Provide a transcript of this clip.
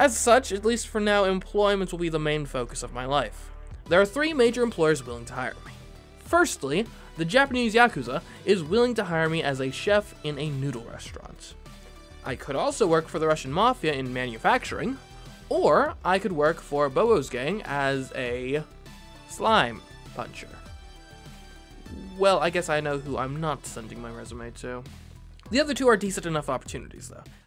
As such, at least for now, employment will be the main focus of my life. There are 3 major employers willing to hire me. Firstly, the Japanese Yakuza is willing to hire me as a chef in a noodle restaurant. I could also work for the Russian Mafia in manufacturing, or I could work for Bobo's gang as a slime puncher. Well, I guess I know who I'm not sending my resume to. The other 2 are decent enough opportunities, though.